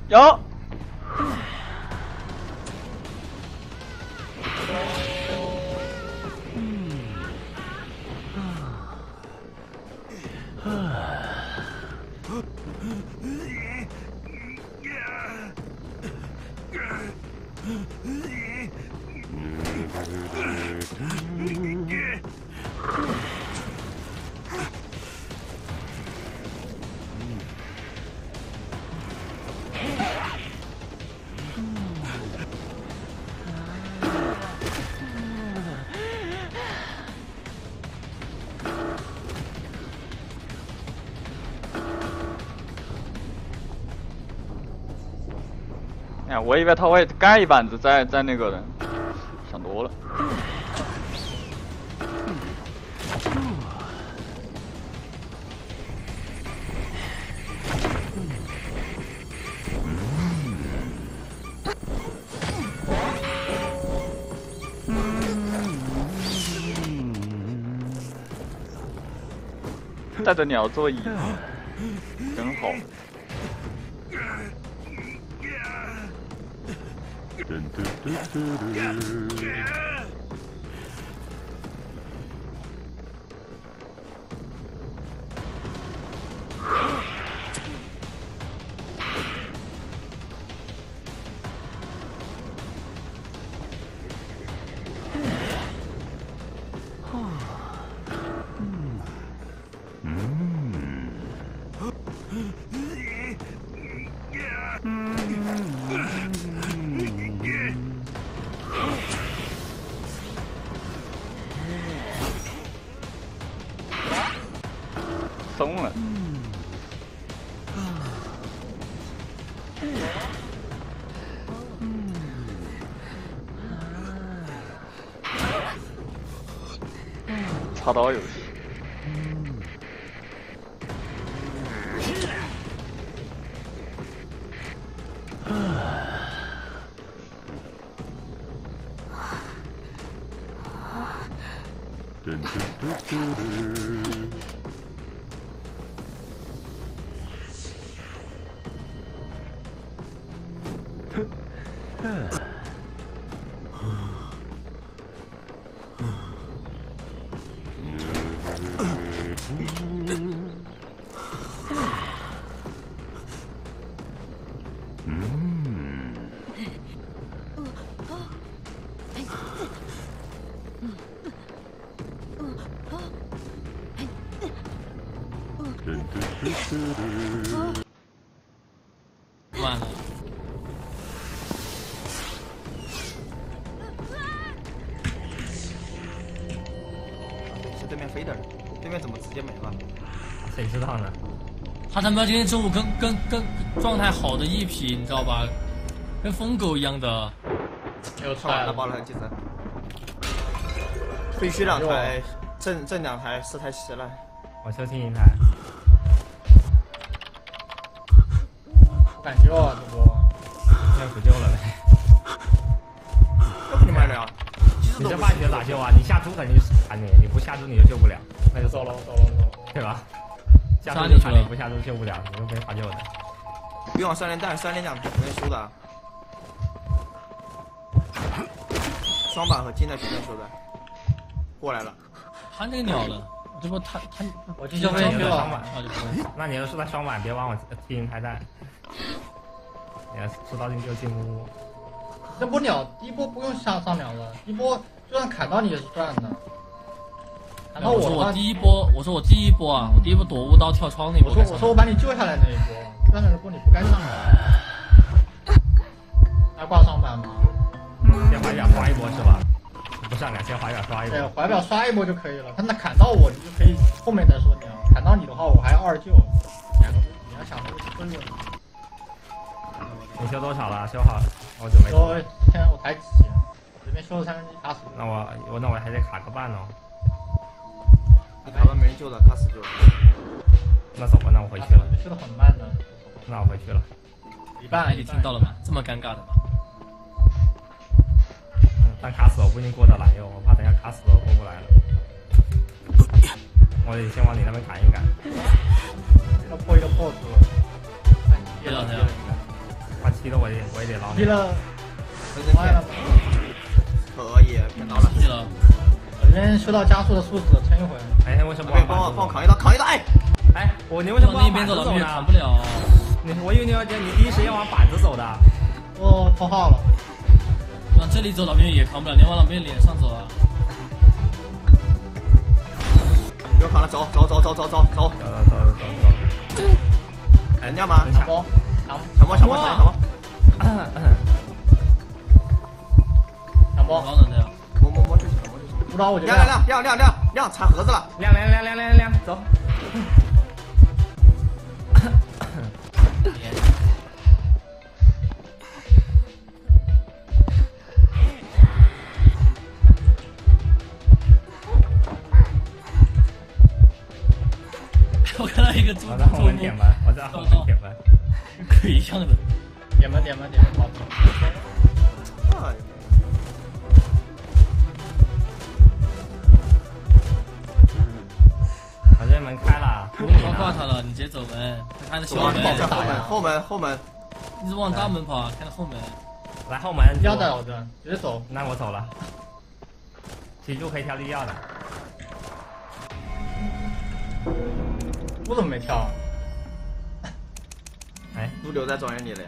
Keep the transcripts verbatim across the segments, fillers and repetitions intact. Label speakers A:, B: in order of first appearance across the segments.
A: 有。哎，我以为他会盖一板子再再那个的，想多了。带着鸟座椅，真好。松了。插刀游戏。
B: 慢了。
C: 是对面飞的，对面怎么直接没了？
D: 谁知道呢？
B: 他他妈今天中午跟跟跟状态好的一批，你知道吧？跟疯狗一样的。
C: 又出来了，爆了几只。废墟两台，正正两台，四台齐了。
D: 我修听一台。
E: 敢救啊，这波。
D: 要不救了呗。
C: 要不你买了呀？
D: 你这化学咋救啊？你下猪肯定死啊你，你不下猪你就救不了，那就
E: 走了走了走了，
D: 对吧？下猪就砍你，不下猪救不了，你就没法救的。
C: 别往三连弹，三连两肯定输的。双板和金的肯定输的。过来了。
B: 他那个鸟了，这不他他
E: 我就被
D: 你
E: 了
D: 双板，那你要是在双板，别往我踢银台弹。你要出刀进就进屋。
E: 这波鸟第一波不用上上鸟了，第一波就算砍到你也是赚的。砍到
B: 我说我第一波，我说我第一波啊，我第一波躲雾刀跳窗那波。
E: 我说我说我把你救下来那一波，但是那波你不该上来。还挂双板吗？
D: 先怀表刷一波是吧？不上两先怀表刷一波。
E: 对，怀表刷一波就可以了。他那砍到我，你就可以后面再说鸟。砍到你的话，我还要二救。两个你要想这个分论。
D: 你修多少了？修好，我准备。
E: 修现在我才几，这边修了三分之一，卡死。
D: 那我我那我还得卡个半哦。
C: 你卡完没人救的，卡死就。
D: 那走吧，那我回去了。
E: 修的很慢的。
D: 那我回去了。
E: 一半，
B: 你听到了吗？这么尴尬的吗？
D: 但卡死我不一定过得来哟，我怕等下卡死我过不来了。我得先往你那边砍一砍。
E: 要破一个破图。
B: 对了对了。
D: 踢了我也我也得捞你。
E: 踢了，
C: 人
E: 完了，
C: 可以骗到了。
B: 记了，
E: 我这边修到加速的数字，撑一会儿。
D: 哎，为什么
C: 可以帮我帮我扛一刀，扛一刀！哎，
D: 哎，我你为什么
B: 往那边走，老兵也扛不了。
D: 你我以为你要你第一时间往板子走的。
E: 我破号了。
B: 往这里走，老兵也扛不了，你往老兵脸上走啊！
C: 不用扛了，走走走走走走走。
D: 走走走走走。
C: 人家吗？
E: 抢包，抢
C: 抢包抢包抢包！
E: 抢包，
B: 高能的呀！
C: 摸摸摸就行，摸就行。
E: 不知道我就
C: 亮亮亮亮亮亮亮，拆盒子了！
D: 亮亮亮亮亮亮，走。
B: 我看到一个猪
D: 我在后门舔吧，我在后门舔吧，
B: 鬼一样的。
E: 点吧点吧点吧，保持。
C: 哎，
D: 我这门开了，
B: 我挂他了，你直接走门，他看着小门，
C: 在后门后门后门。
B: 一直往大门跑，看着后门。
D: 来后门，
E: 不要带我这，直接走。
D: 那我走了。起柱可以跳地药的。
E: 我怎么没跳？
D: 哎，
C: 都留在庄园里了呀。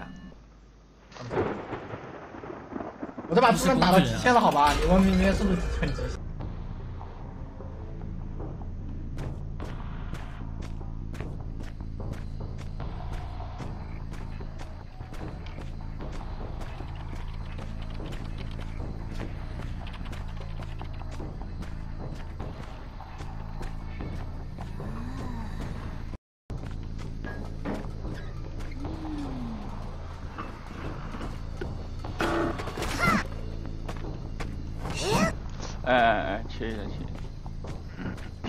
E: 我这把出门打到极限了，好吧？你们明天是不是很极限？
A: 哎哎哎，切一下切。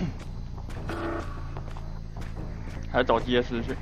A: 还是找街师去。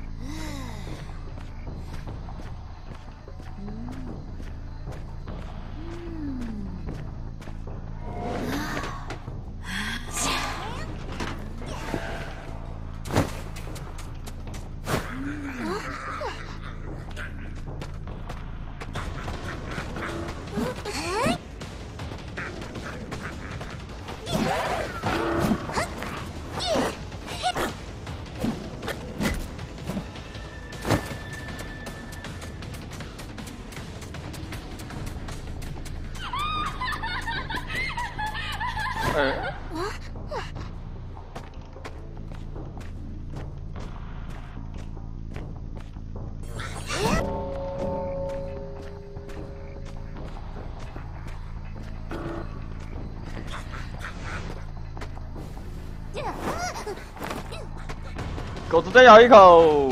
A: 呃，狗子再咬一口。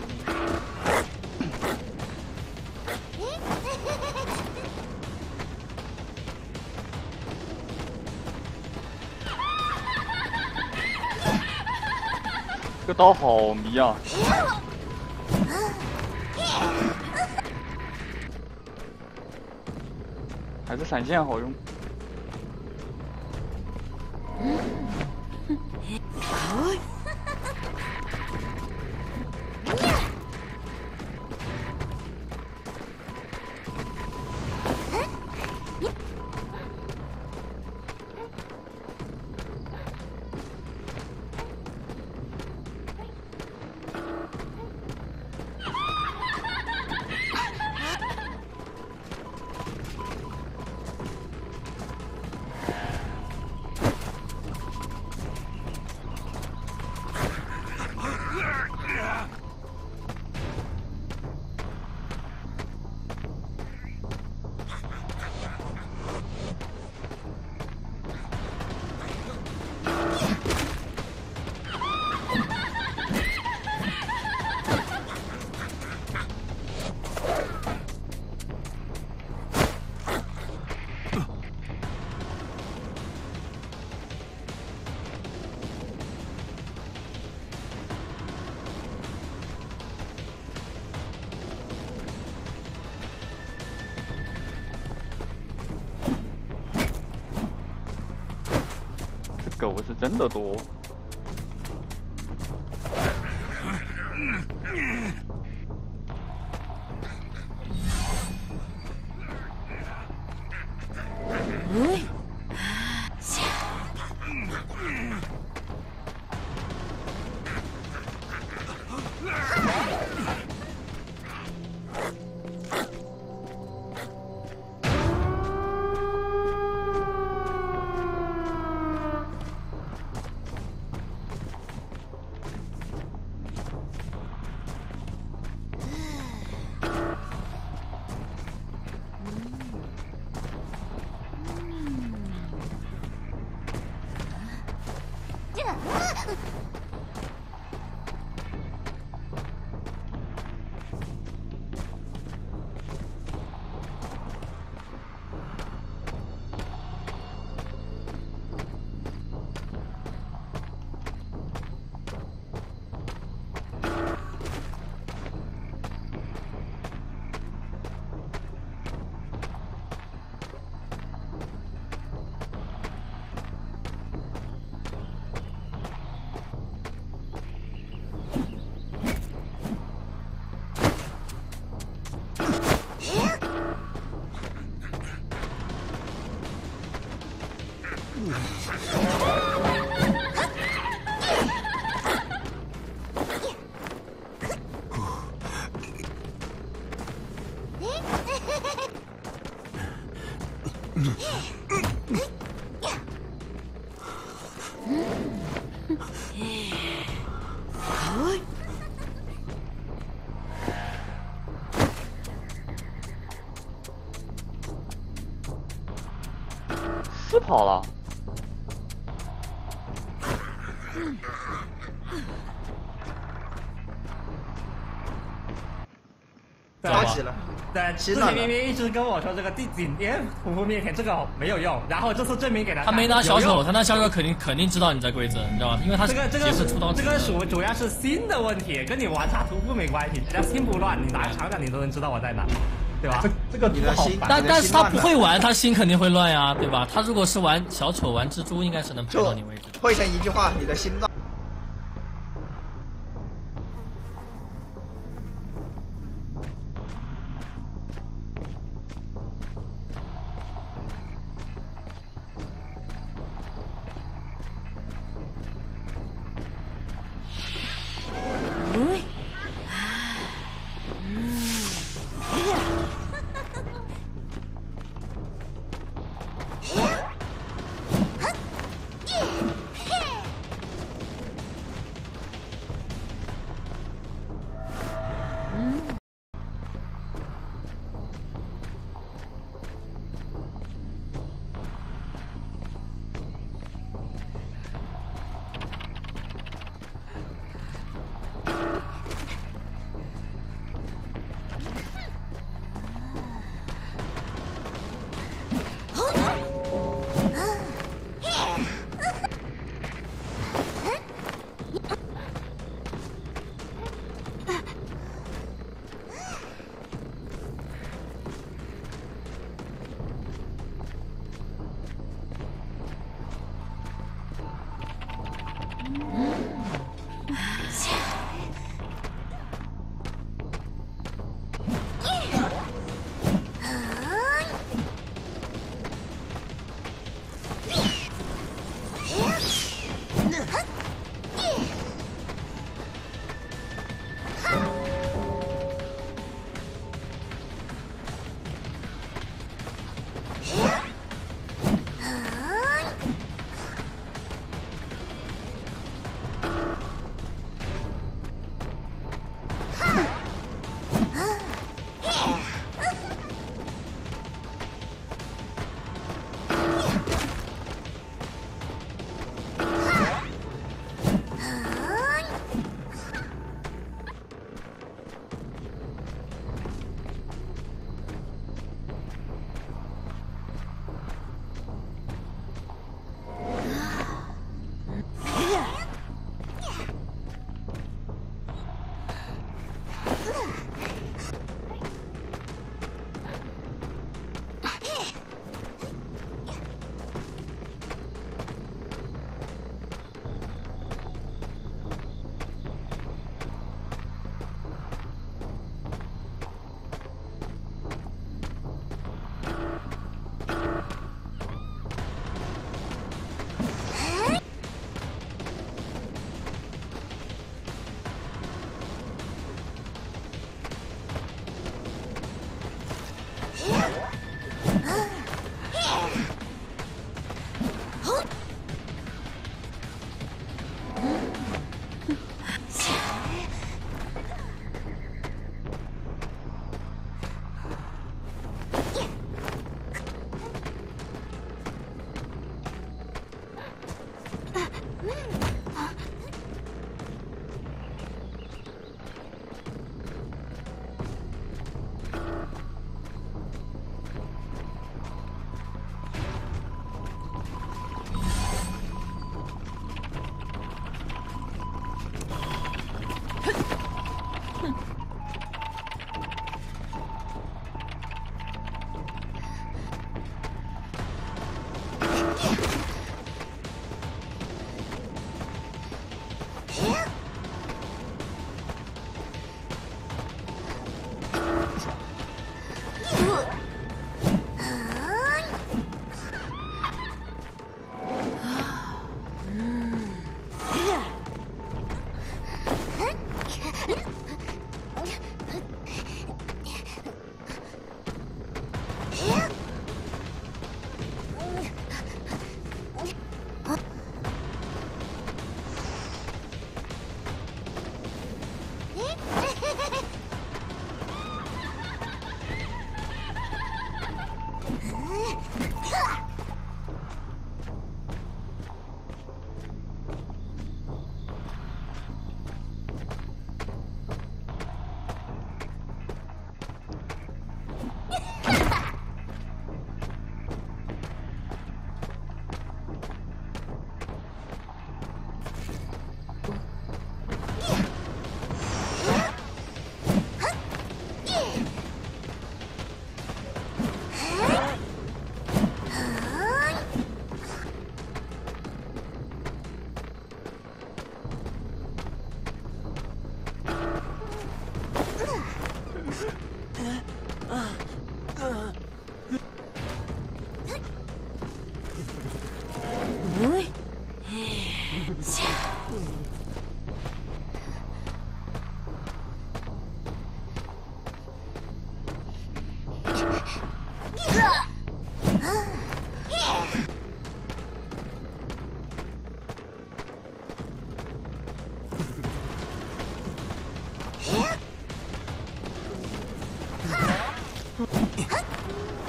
A: 这个刀好迷啊！还是闪现好用。狗是真的多。 是跑了。
C: 着急了。
D: 对，之前明明一直跟我说这个地顶点屠夫面前这个没有用，然后这次证明给他。
B: 他没拿小丑，他拿小丑肯定肯定知道你在规则，你知道吧？因为他
D: 这个这个
B: 是出刀。
D: 这个主主要是心的问题，跟你玩啥屠夫没关系，只要心不乱，你拿长枪你都能知道我在哪，对吧？
E: 这这个
C: 你的心，
B: 但但是他不会玩，他心肯定会乱呀，对吧？他如果是玩小丑、玩蜘蛛，应该是能排到你位置。
C: 汇成一句话，你的心脏。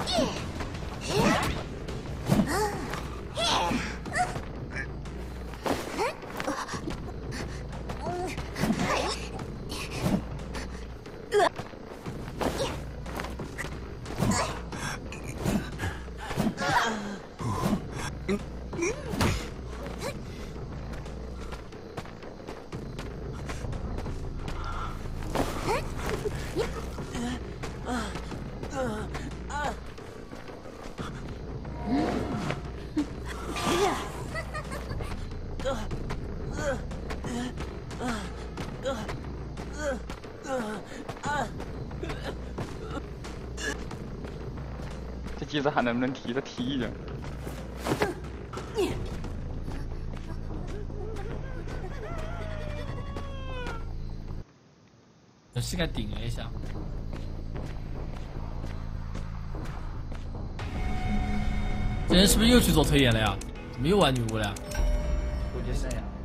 A: 这机子还能不能提？再提一下。
B: 用膝盖顶了一下。这人是不是又去做推演了呀？怎么又玩女巫了呀？
E: 估计是呀。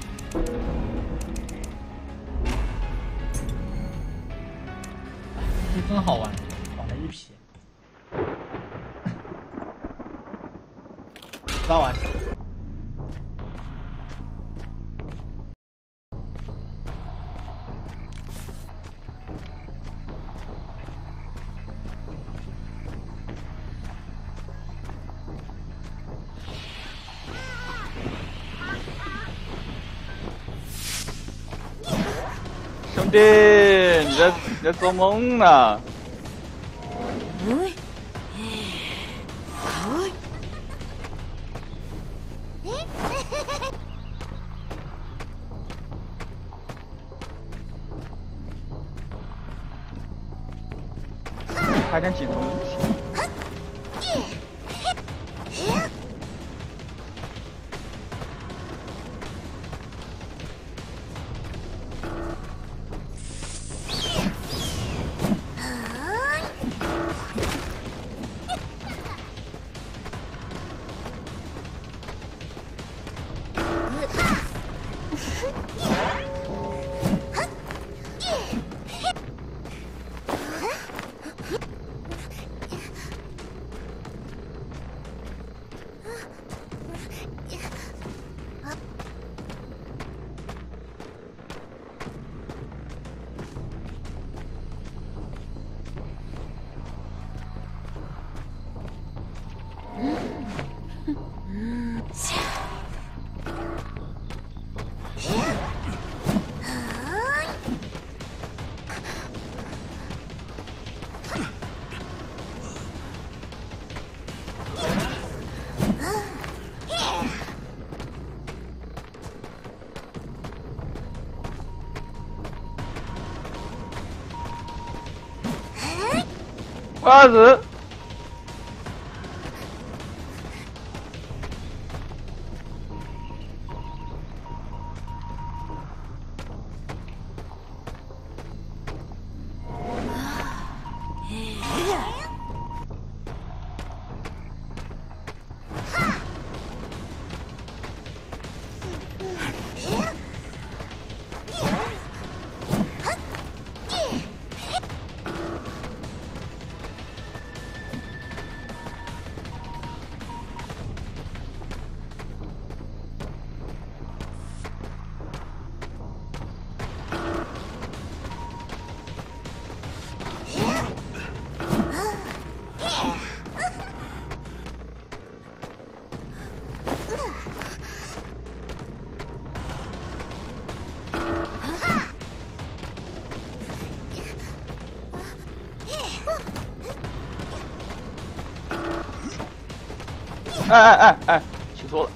E: 这真好玩，玩了一批。知道玩。
A: 兄弟，你在你在做梦呢？还点几东西？瓜子。哎哎哎哎，取错了。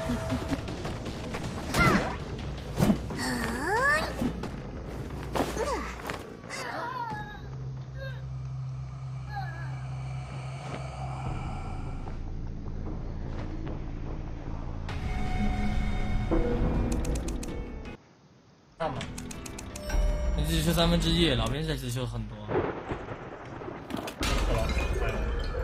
E: 上吧。
B: 你只修三分之一，老兵这只修很多。
E: 走了，哎呦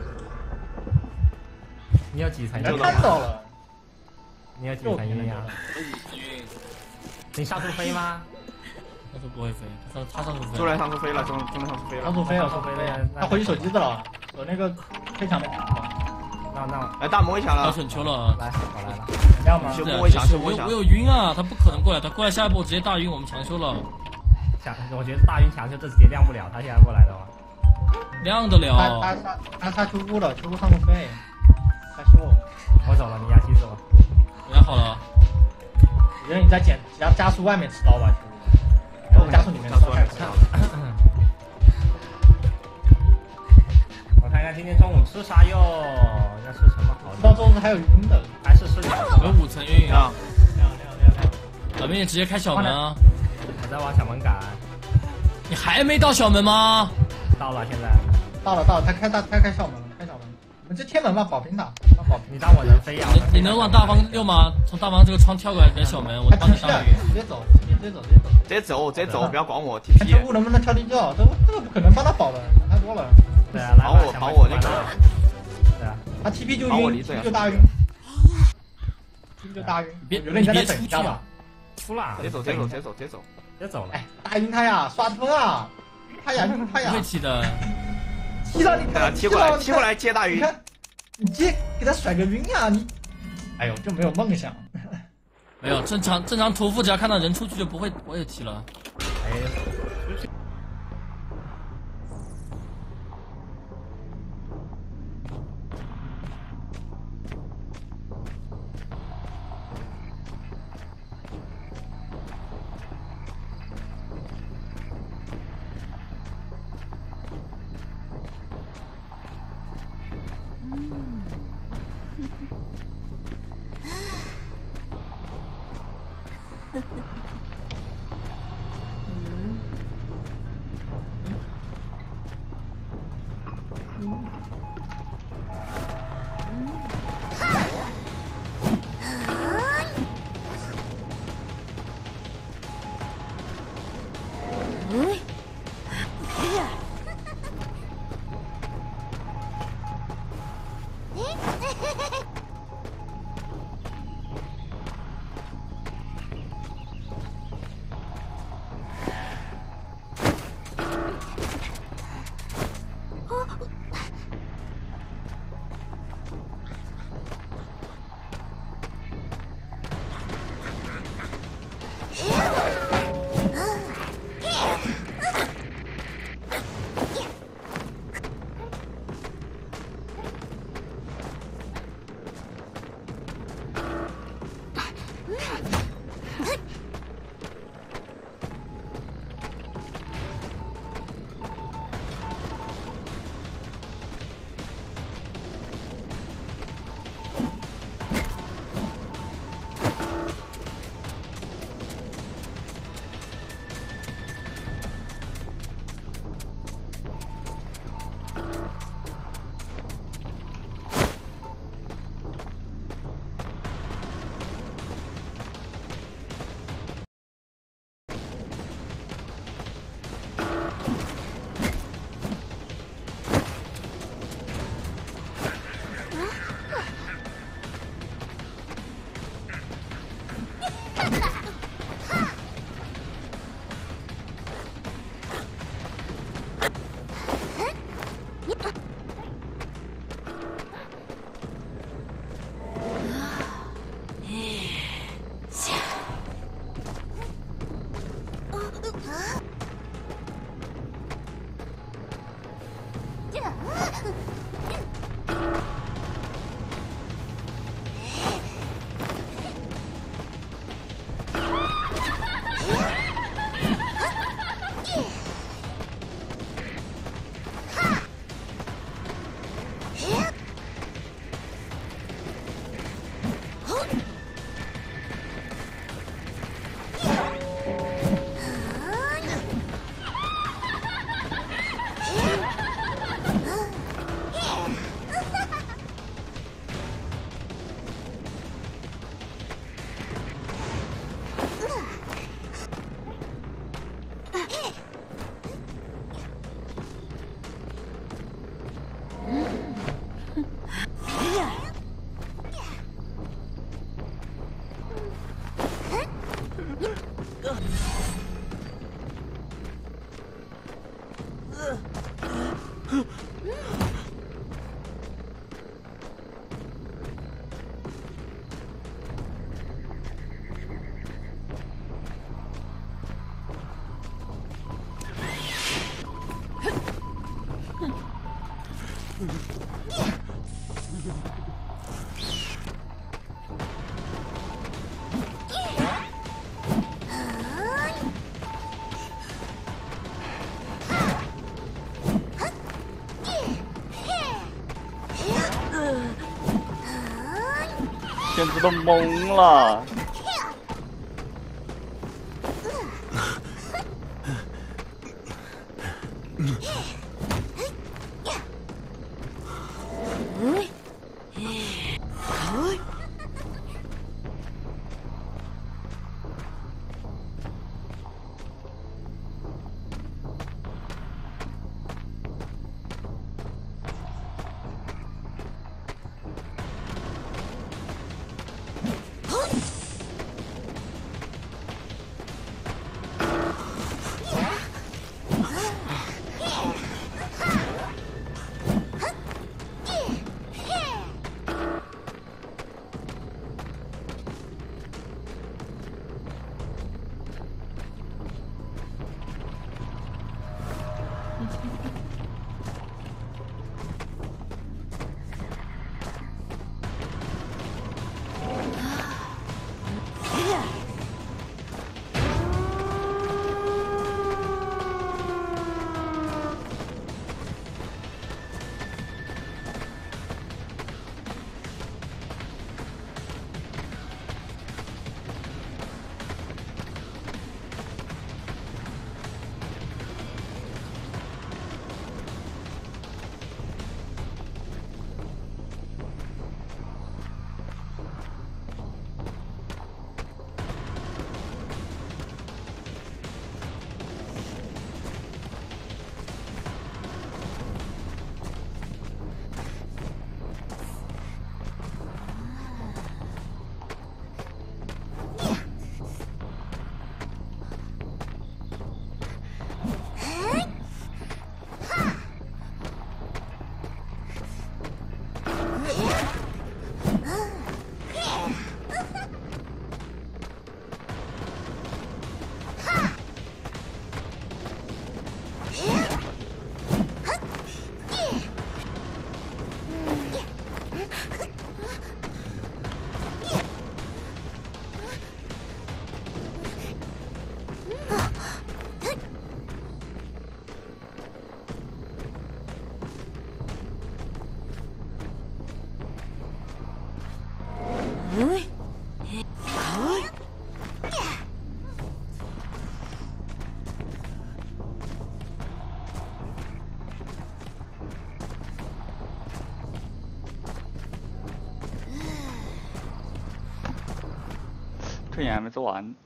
D: 你有几层
E: 人
D: 晕
E: 家看到了，
D: 你有几层晕呀？
B: 晕，
D: 你上次飞吗？
B: 他说不会飞，他说他上次飞。
C: 出来上次飞了，中中来上次飞了。
E: 上次飞了，上次飞
D: 对
E: 了，他回去手机子了，手那个黑墙那个。
D: 那那
C: 来大魔一下
B: 到
C: 了，
B: 选球了。
D: 来，我来了。
E: 怎么样吗？
C: 修
B: 是啊
C: 波一下，修波一下
B: 我有我。有晕啊，他不可能过来，他过来下一步直接大晕，我们强修了，
D: 强，我觉得大晕强就这直接亮不了，他现在过来的话。
B: 亮得
E: 他
B: 了。
E: 他他他他修屋了，修屋上次飞，他修。
D: 我走了，你压机走。
B: 我压好了，
E: 我觉得你在减加加速外面持刀吧，修屋。加速里面
C: 加速外面
E: 持
C: 持刀。
D: 我看看今天中午吃啥哟？要吃什么好
E: 到
D: 的？
E: 周日还有晕的，
D: 还是吃饺子吧。
B: 有五层晕啊。
C: 啊，
E: 亮亮亮亮。
B: 老兵也直接开小门啊！
D: 我在往小门赶，
B: 你还没到小门吗？
D: 到了现在。
E: 到了到了，他开大他开小门了，开小门。我们这贴门吧，保平塔，保平。
D: 你当我能飞呀？
B: 你你能往大方溜吗？从大方这个窗跳过来给小门，我
E: 他
B: 帮你
E: T P 了，
B: 当晕。
E: 直接走，直接走，直接走。
C: 直接走，直接走，不要管我 T
E: 看
C: P
E: 这。屋能不能跳地窖？这这个不可能帮他保的，想太多了。
D: 对啊，来
C: 把我把我那个，
D: 对啊，
E: 他 T P 就
C: 把我
E: 晕
C: 离最
E: ，T P 就大晕，T P 就大晕。
B: 别
E: 有的你在那等一下吧。
D: 出了，
C: 直接走，直接走，直接走，直接走。
D: 别走了。
E: 哎，大晕他呀，刷分啊！他呀，晕他呀
B: 不会，踢的，
E: 踢了你
C: 给他
E: 看，
C: 踢过来，
E: 了
C: 踢过。来接大晕。
E: 你看，你接给他甩个晕呀，你。哎呦，就没有梦想。
B: 没有正常正常屠夫只要看到人出去就不会不会踢了。
D: 哎，
A: 简直都懵了。这演还没做完。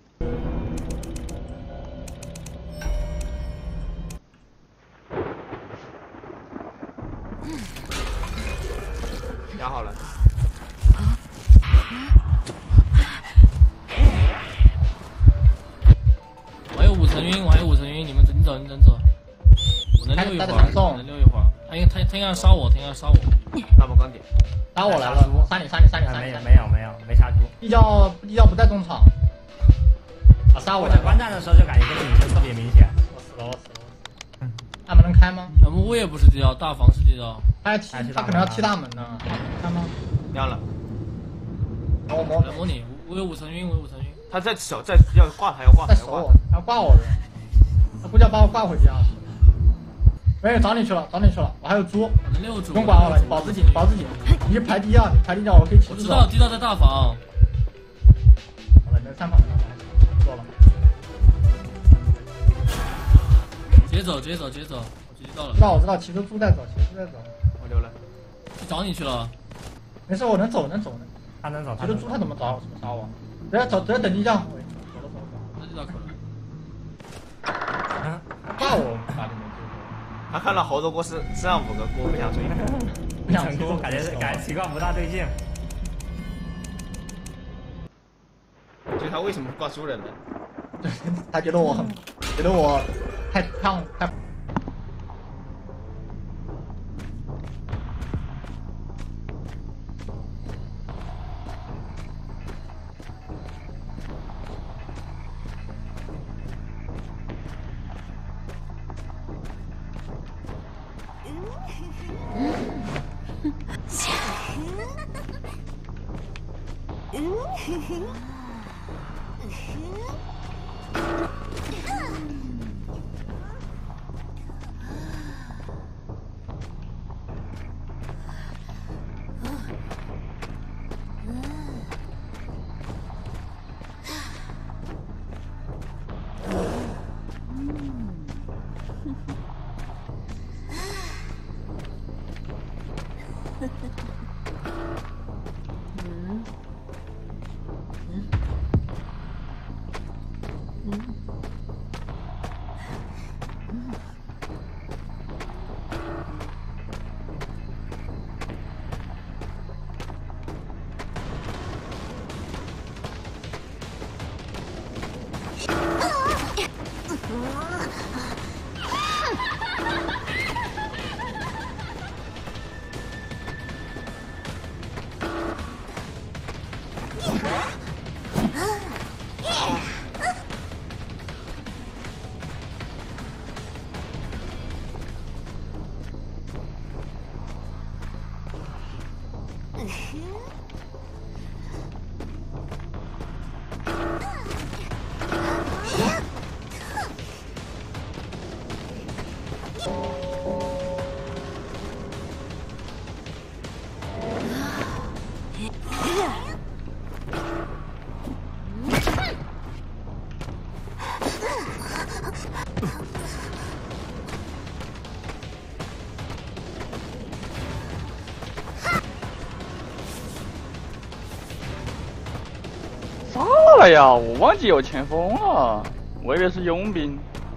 C: 压好了。
B: 我还有五层晕，我还有五层晕，你们你走你等走。我能溜一会儿，我能溜一会儿。他应他他应该杀我，他应该杀我。
C: 大魔钢铁。
E: 打我来了，杀你杀你杀你杀你！
D: 没有没有没有没杀猪。
E: 地窖地窖不在中场。啊，杀我
D: 在观战的时候就感觉这个影子特别明显。
E: 我死了我死了我死了。大门能开吗？
B: 小木屋也不是地窖，大房是地窖。
E: 他踢他可能要踢大门呢，看吗？
C: 亮了。
E: 我摸
B: 来摸你，我有五层晕，我有五层晕。
C: 他在守，在要挂他要挂。
E: 在守我，要挂我的。他估计要把我挂回家。没有找你去了，找你去了，我还有猪。
B: 我能六猪。
E: 不用管我了，你保自己，保自己。你去排地窖，你排地窖，我可以骑。
B: 我知道地窖在大房。
E: 好了，你在三房做了。
B: 直接走，直接走，直接走，我直接到了。
E: 知道我知道，骑着猪在走，骑着猪在走。
C: 我溜了。
B: 去找你去了。
E: 没事，我能走，能走的。
D: 他能走，
E: 骑着猪他怎么找我？怎么杀我？直接走，直接等地窖。走了走了。
B: 那地窖口了。
E: 挂我把你们。
C: 他看到猴子锅是这样五个锅，不想追，
E: 不想
D: 追，感觉感觉情况不大对劲。
C: 就他为什么挂猪人呢？
E: 他觉得我很，觉得我太胖太。
F: 嗯。
A: 啥了呀？我忘记有前锋了，我以为是佣兵。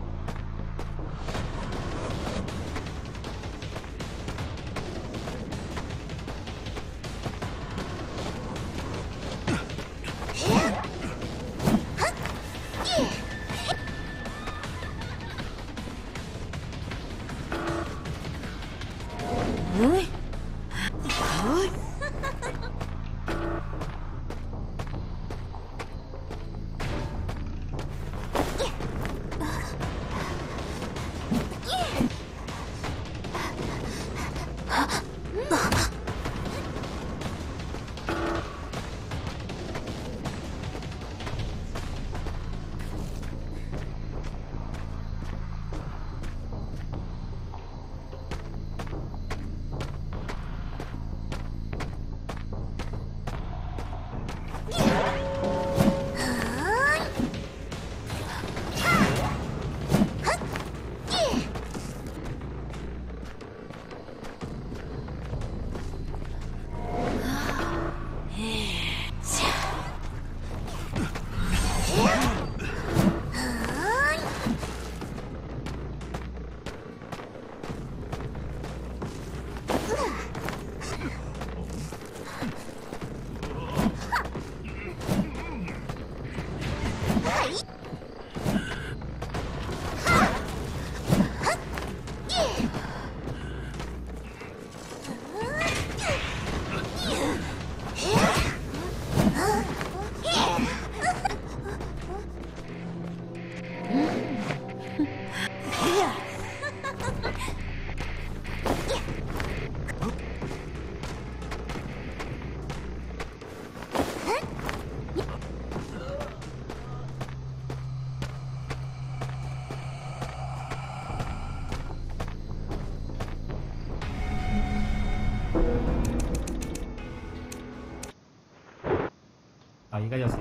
D: 啊，一个就行。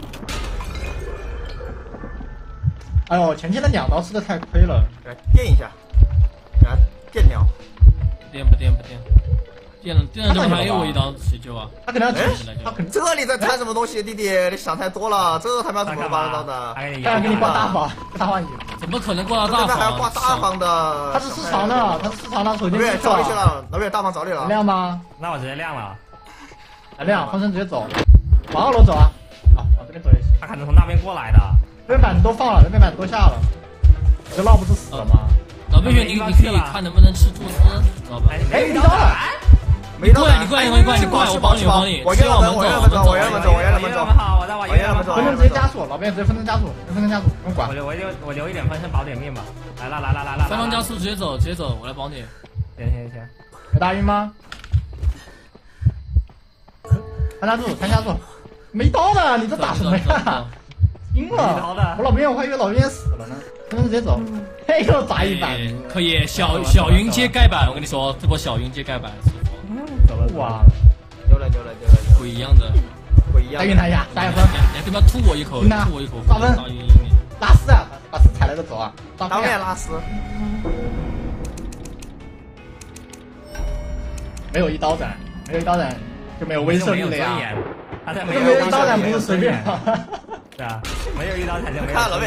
E: 哎呦，前期的两刀吃的太亏了，
C: 给他电一下，给他电掉。
B: 电不电不电，电了电了这不还有我一刀谁救啊？
E: 他可能要
C: 哎
E: 他可能
C: 这里在谈什么东西，弟弟，你想太多了，这他妈怎么办到的？
D: 他给你
E: 他要给你挂大房，大房子。
B: 怎么可能挂到大
C: 这边还要
B: 房？
C: 挂大房的。
E: 他是市场的，他是市场的，手机
C: 老岳找你去了，老岳大房找你了。
E: 亮吗？
D: 那我直接亮了。
E: 来亮，风声直接走，往二楼走啊！啊，往这边走也行。
D: 他可能从那边过来的。
E: 这边板子都放了，这边板子都下了，这闹不是死了吗？
B: 老贝雪，你你可以看能不能吃吐司，知道吧？
E: 哎，遇到了！
C: 没到
B: 过来，你过来，你过来，你过来，我帮你，我帮你。
C: 我原来门，我原来门走，我原来门走，我原来门走。
D: 好，我在我原来门走。
E: 风声直接加速，老边直接风声加速，风声加速，不用管
D: 我。留我留我留一点分身保点命吧。来了来了来了。
B: 三方加速，直接走，直接走，我来帮你。
D: 行行行。
E: 有大晕吗？参加住，参加住，没刀呢，你这打什么呀？晕了，我老边我还以为老边死了呢。风声直接走，嘿，又砸一板。
B: 可以，小小云阶盖板，我跟你说，这波小云阶盖板，
E: 走了哇，
C: 牛了牛了牛了，
B: 不一样的，
C: 不一样。
E: 再晕他一下，加一分。
B: 你他妈吐我一口，吐我一口，
E: 八分。拉丝啊，把丝踩了个走啊，
C: 当面拉丝。
E: 没有一刀斩，没有一刀斩就没有威慑力了呀。
D: 他在
E: 没有一刀斩不是随便。
D: 对啊，没有一刀斩就没有。
C: 看老魏。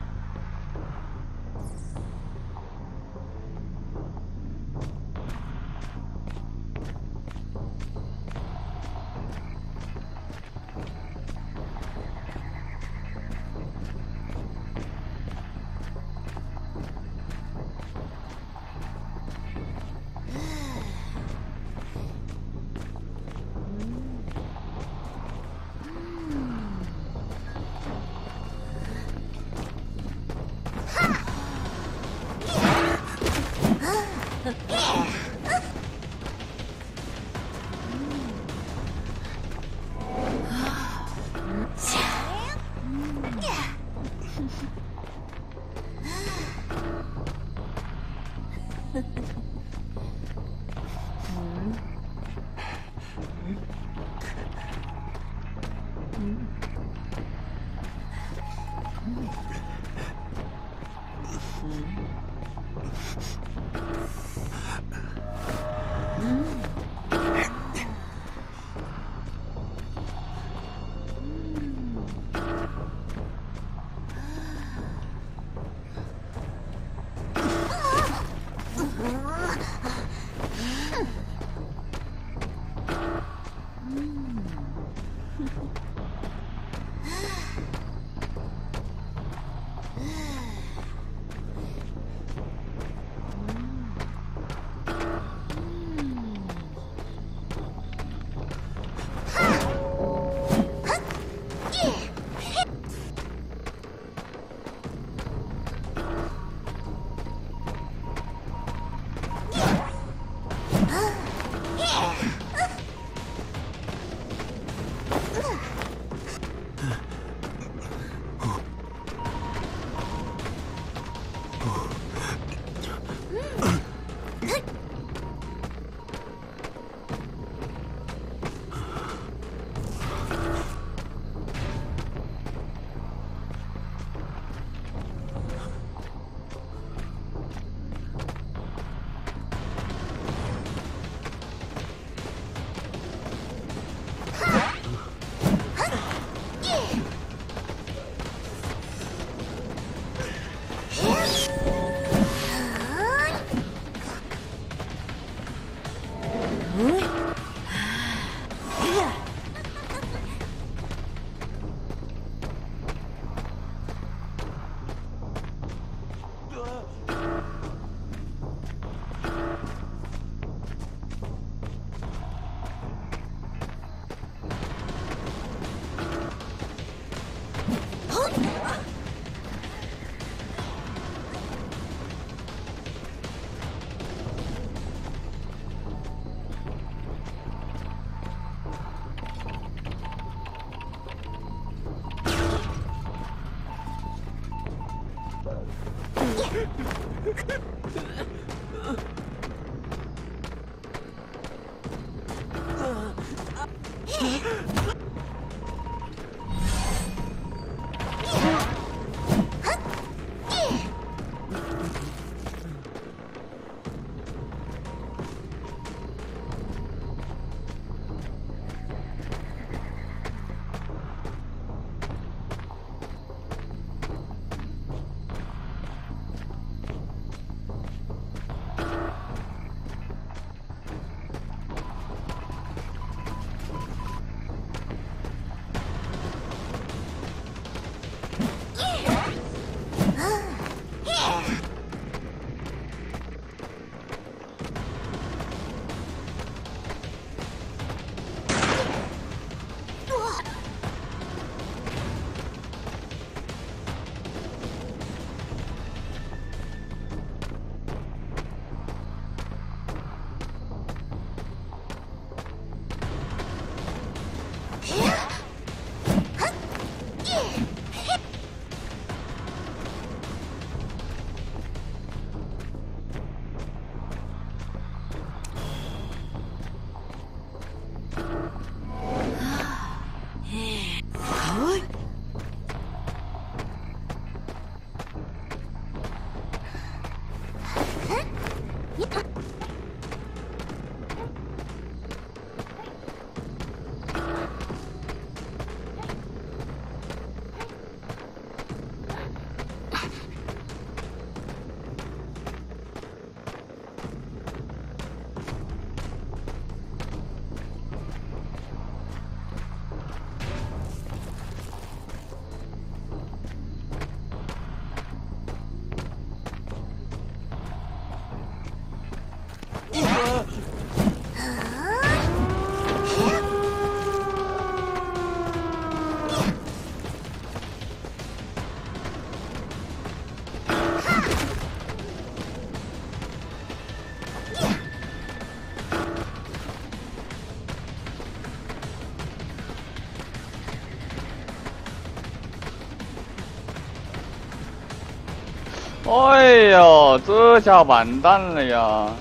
A: 哎呦，这下完蛋了呀！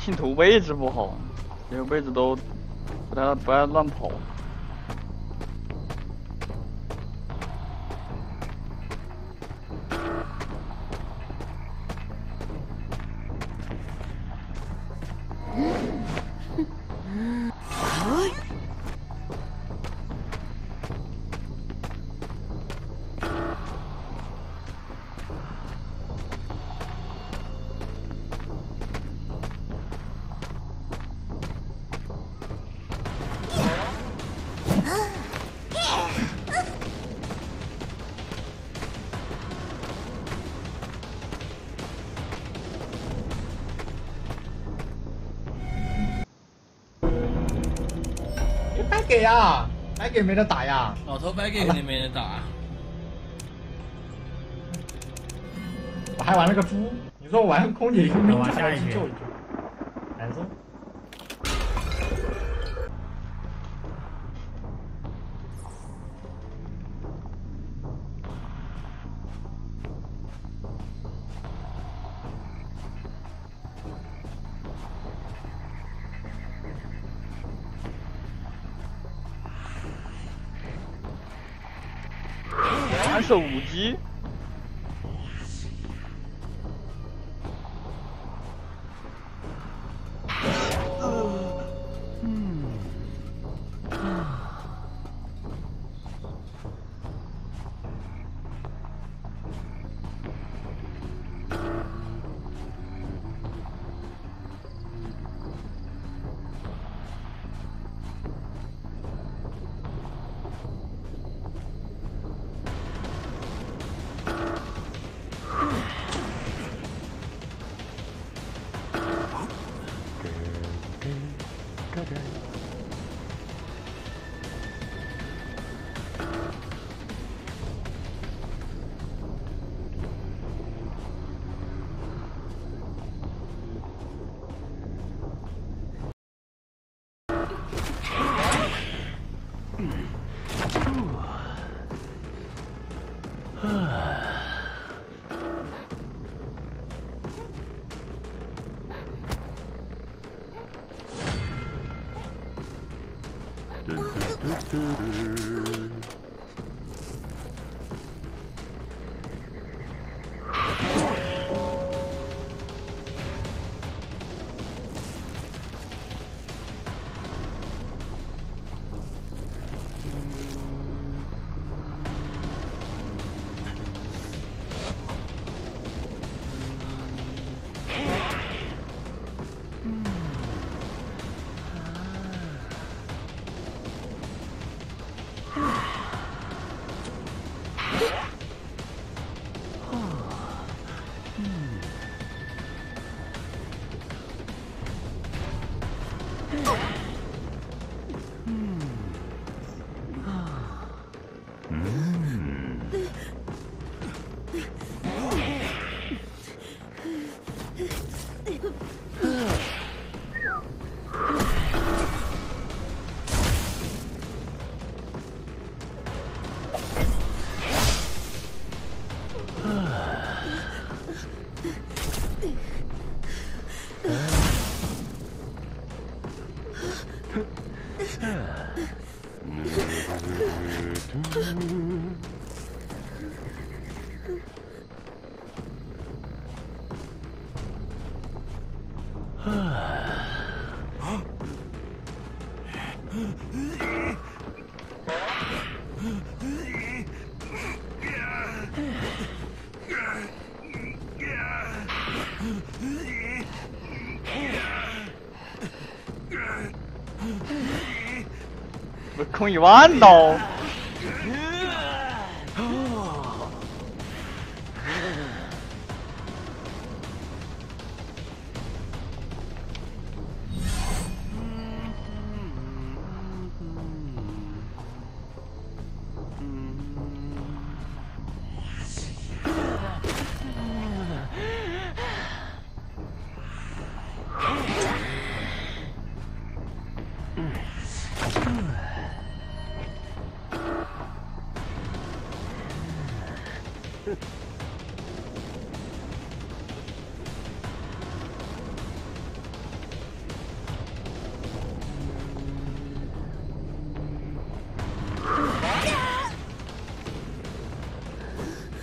A: 信徒位置不好，这个位置都不太不爱乱跑。
E: 白给呀，白给没得打呀。
B: 老头白给肯定没人打。
E: 我还玩了个猪，你说我玩空姐佣兵就还
D: 玩下一局
E: 去救一救，难受。
A: 玩手机。我空一万刀。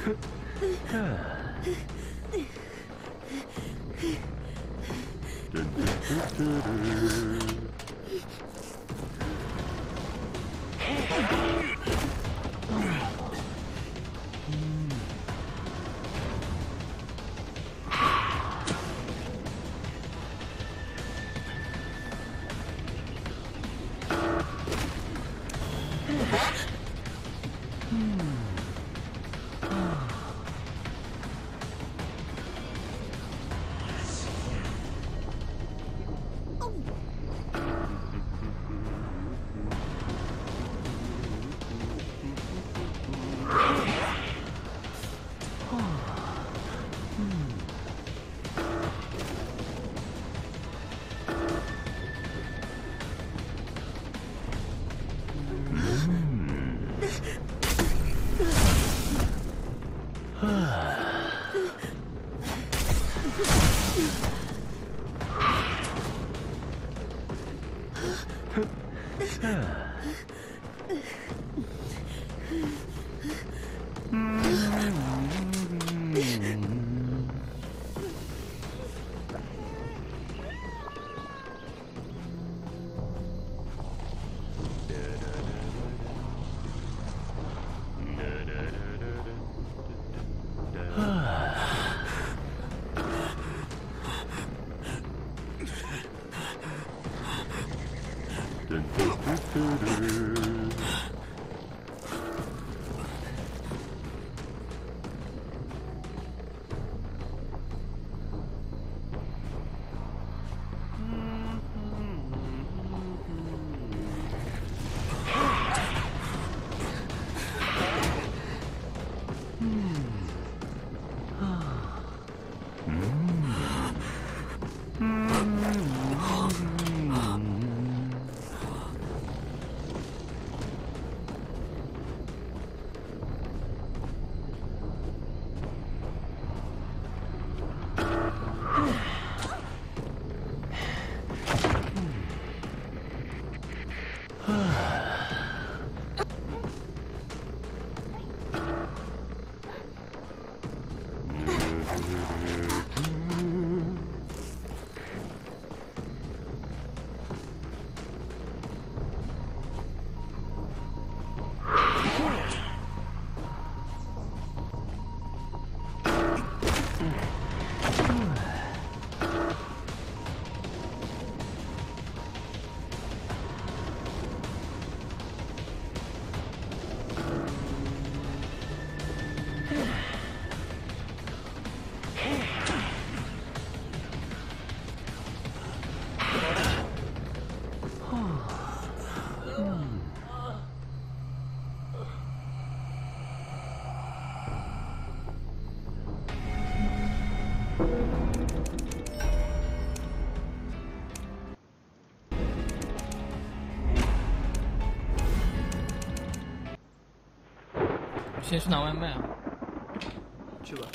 B: 先去拿外卖啊！
C: 去吧。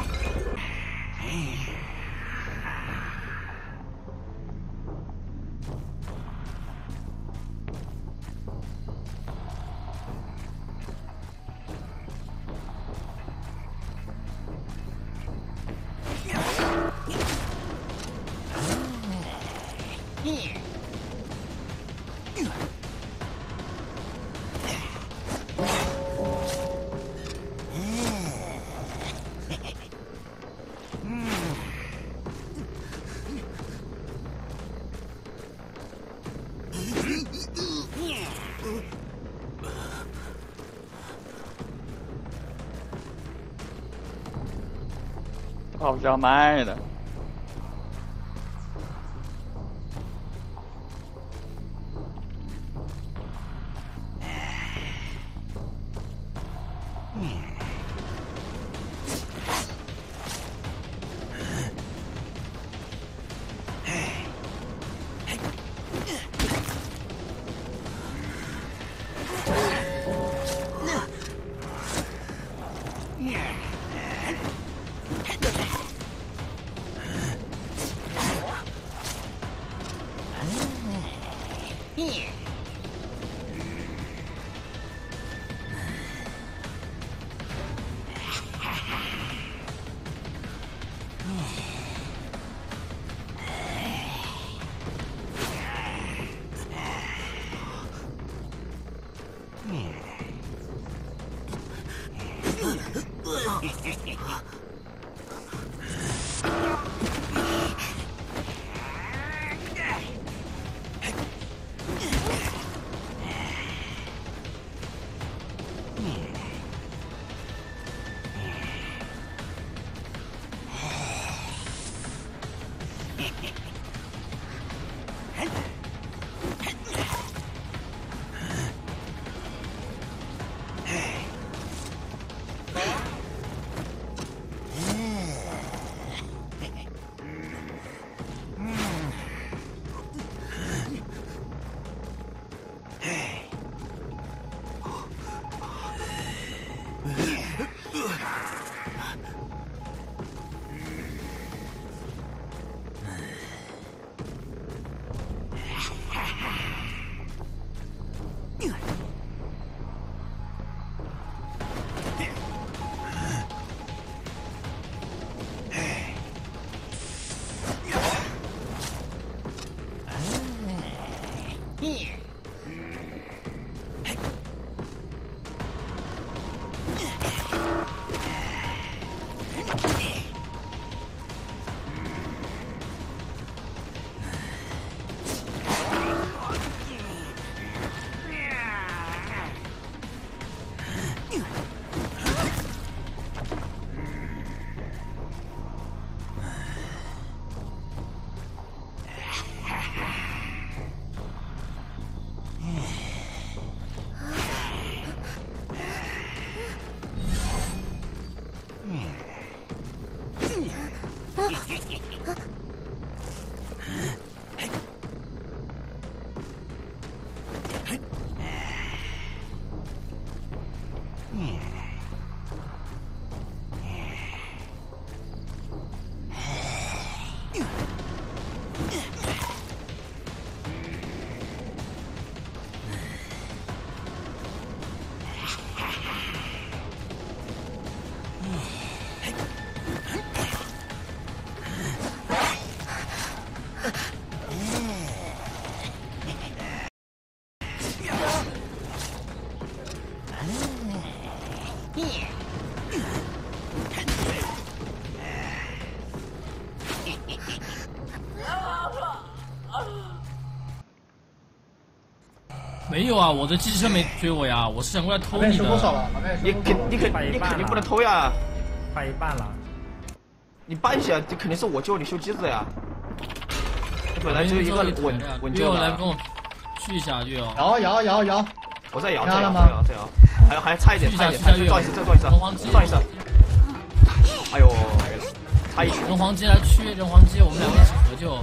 A: 跑比较慢的。
B: 没有啊，我的机器人没追我呀，我是想过来偷
E: 你
B: 你的。
E: 多少了？
C: 你肯你肯你肯定不能偷呀！
D: 快一半了，
C: 你半下，这肯定是我救你修机子呀。本来只有一个稳稳救
B: 的。来跟我去一下，月
E: 摇摇摇摇，
C: 我在摇，在摇，在摇，在摇，还还差一点，差一点，再撞一次，再撞一次，撞一次。哎呦，差一点。
B: 人皇机来驱，人皇机，我们两个一起合救。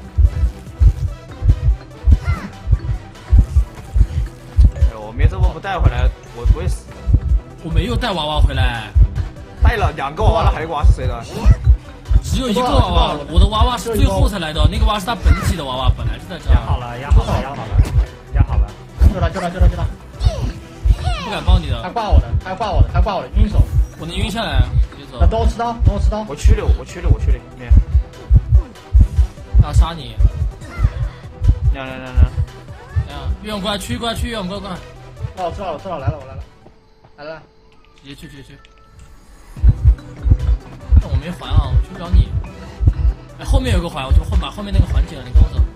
C: 没这么不带回来，我不会死。
B: 我没有带娃娃回来，
C: 带了两个娃娃了，还有一个娃娃是谁的？
B: 只有一个娃娃，我的娃娃是最后才来的，那个娃娃是他本体的娃娃，本来就在这。
D: 压好了，压好了，压好了，压好了。
E: 救了，救了，救了，救了！
B: 不敢帮你的。
E: 他挂我的，他挂我的，他挂我的，晕手。
B: 我能晕下来，直接走。
E: 等我持刀，等我持刀。
C: 我驱六，我驱六，我驱六，没。
B: 他杀你。
C: 亮亮亮亮。
B: 亮，岳勇过来驱，过来驱，岳勇过来过来。
E: 哦，知道了，知道了，来了，我来了，来了，
B: 直接去，直接去。但我没环啊，我去不了你。哎，后面有个环，我就后把后面那个环解了，你跟我走。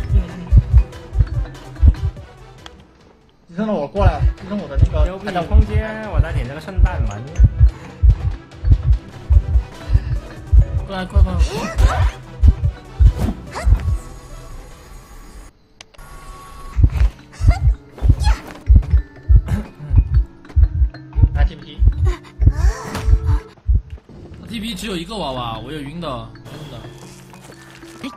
E: 提升了我过来，提升我的那个
D: 牛逼的空间，我在点这个圣诞门。
B: 过来，快快！T P 只有一个娃娃，我有晕的，晕的。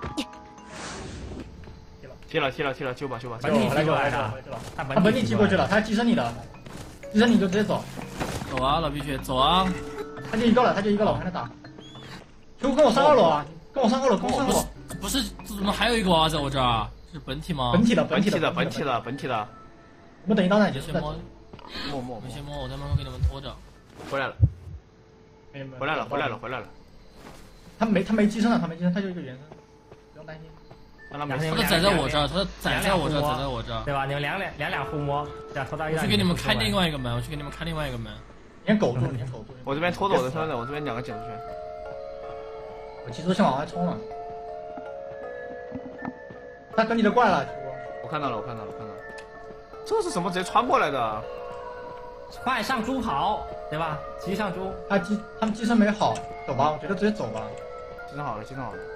C: 踢了踢了踢了，救吧救吧！
D: 本体踢过来的，
E: 他本体踢过去了，他寄生你的，寄生你就直接走。
B: 走啊，老皮血，走啊！
E: 他就一个了，他就一个了，我还能打。就跟我上二楼啊，跟我上二楼，跟我上二楼。
B: 不是，怎么还有一个娃娃在我这儿啊？是本体吗？
E: 本体的，
C: 本体
E: 的，
C: 本体的，本体的。
E: 我们等一刀呢，就
B: 先摸，
C: 摸摸，
B: 先摸，我在门口给你们拖着。
C: 回来了。回来了，回来了，回来了。
E: 他没，他没寄生了，他没寄生，他就一个原生，不用担心。
B: 他的崽在我这儿，他的崽在我这儿，崽在我这儿，
D: 对吧？你们两两两两互摸，这样拖到一。
B: 我去给你们开另外一个门，我去给你们开另外一个门。
E: 连狗住，连狗住。
C: 我这边拖着我的身份，我这边两个减速圈。
E: 我急速先往外冲了。他跟你的怪了，
C: 我看到了，我看到了，看到了。这是什么？直接穿过来的？
D: 快上猪跑，对吧？急上猪。
E: 他机他们机身没好，走吧，我觉得直接走吧。
C: 机身好了，机身好了。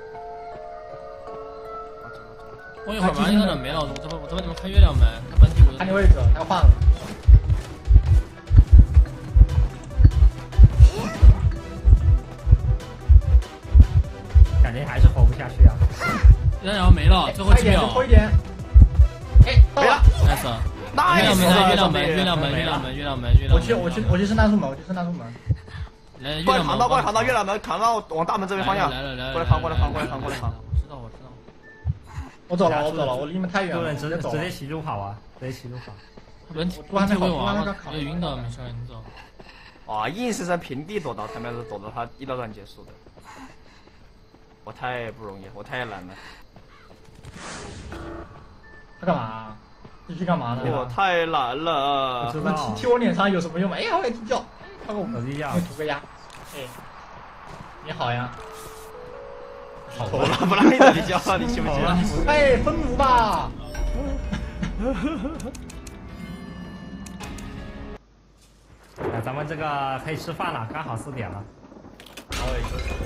B: 我一会儿马上就能没了，我这边我这边你们开月亮没？本体我
E: 看你位置，他要换了。
D: 感觉还是活不下去啊！
B: 月亮没了，最后几秒。
E: 拖一点。哎，
C: 没了
B: ，nice。月亮门，月亮门，月亮门，月亮门，月亮门，月亮门。
E: 我去，我去，我去圣诞树门，我去圣诞树门。
B: 来，
C: 过来扛到，过来扛到月亮门，扛到往大门这边方向。
B: 来了来了，
C: 过来扛，过来扛，过来扛，过来扛。
B: 我知道，我知道。
E: 我走了，我走了，我离你们太远了。
D: 直接直接骑猪跑啊！直接骑猪跑。
B: 本体本体会玩吗？要晕的，没事，你走。
C: 啊，硬是在平地躲到，他们是躲到他一刀段结束的。我太不容易，我太难了。
E: 他干嘛？你去干嘛呢？
C: 我太难了。
E: 什么踢踢我脸上有什么用吗？哎呀，我也踢脚，跳个舞，
D: 我踢脚，
E: 涂个鸦。哎，你好呀。
C: 好了，不让你踢脚了，你信不信？
E: 哎，分炉吧。
D: 咱们这个可以吃饭了，刚好四点了。